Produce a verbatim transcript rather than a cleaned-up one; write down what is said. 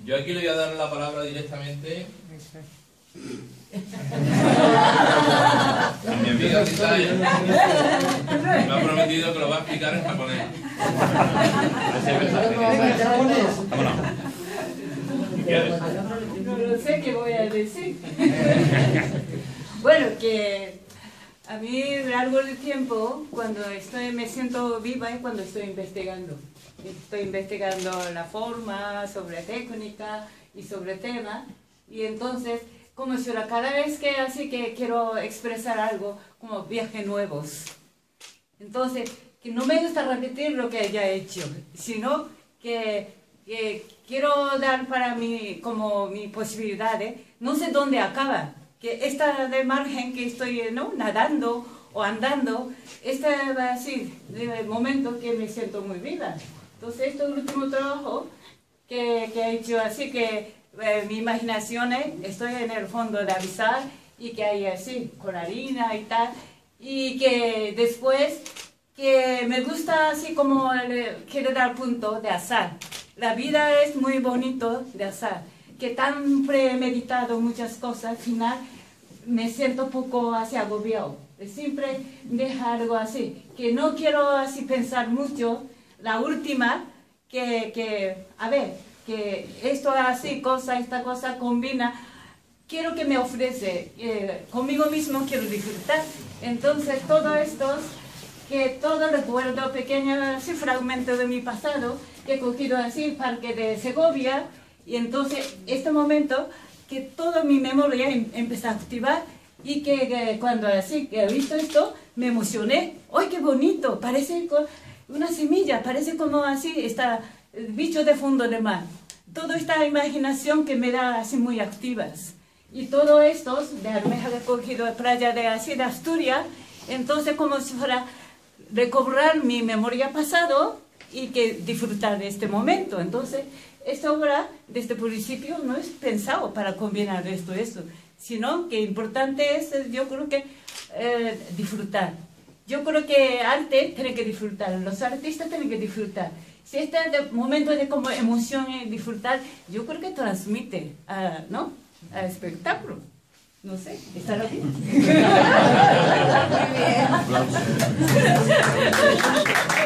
Yo aquí le voy a dar la palabra directamente a mi amiga Gisela. Me ha prometido que lo va a explicar en japonés. Vámonos. No lo sé qué voy a decir. Bueno, que a mí largo el tiempo, cuando estoy, me siento viva es cuando estoy investigando. Estoy investigando la forma, sobre técnica y sobre tema. Y entonces, como si cada vez que así que quiero expresar algo, como viajes nuevos. Entonces, que no me gusta repetir lo que ya he hecho, sino que, que quiero dar para mí como mis posibilidades. No sé dónde acaba, que esta de margen que estoy ¿no? nadando o andando, este así de momento que me siento muy viva. Entonces, este último trabajo que, que he hecho así que eh, mi imaginación es, estoy en el fondo de avisar y que hay así con harina y tal, y que después que me gusta así como le, quiero dar punto de azar. La vida es muy bonito de azar, que tan premeditado muchas cosas, al final me siento un poco así agobiado. Siempre deja algo así, que no quiero así pensar mucho. La última, que, que a ver, que esto así, cosa, esta cosa combina, quiero que me ofrece, eh, conmigo mismo quiero disfrutar. Entonces, todo esto, que todo recuerdo, pequeños así, fragmentos de mi pasado, que he cogido así, Parque de Segovia, y entonces, este momento, que toda mi memoria em, empezó a activar, y que, que cuando así, que he visto esto, me emocioné. ¡Ay, qué bonito! Parece una semilla, parece como así, está el bicho de fondo de mar. Toda esta imaginación que me da así muy activas. Y todo esto, de almeja que he cogido de playa de así de Asturias, entonces como si fuera recobrar mi memoria pasado y que disfrutar de este momento. Entonces, esta obra, desde el principio, no es pensado para combinar esto y esto, sino que importante es, yo creo que, eh, disfrutar. Yo creo que arte tiene que disfrutar, los artistas tienen que disfrutar. Si este momento de como emoción y disfrutar, yo creo que transmite, a, ¿no?, al espectáculo. No sé, ¿estará bien? Muy bien.